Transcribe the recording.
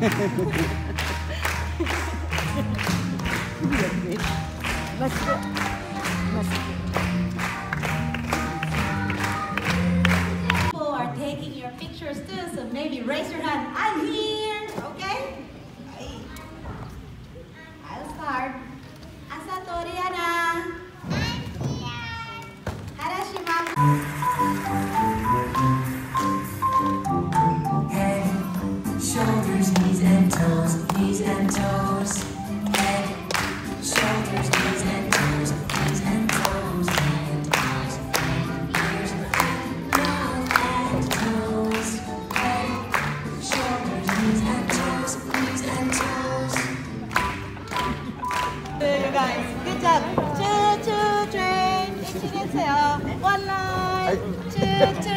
Let's go. People are taking your pictures too, so maybe raise your hand. I'm here, okay? I'll start. Asato Riana. Harashima. Head, shoulders, knees and toes, knees and toes. Head, shoulders, knees and toes, knees and toes, and eyes, and ears, mouth and toes. Head, shoulders, knees and toes, knees and toes. You guys, good job. Choo choo train. 일치겠어요. One line. Choo choo.